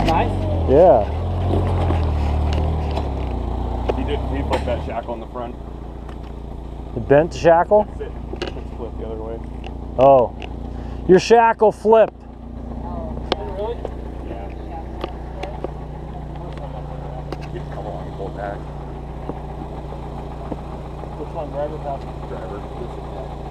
Nice? Yeah. He flipped that shackle in the front. You bent the shackle? That's it. Let's flip the other way. Oh. Your shackle flipped. Oh, really? Yeah. You can come along and pull it back. Which one, driver or passenger? Driver.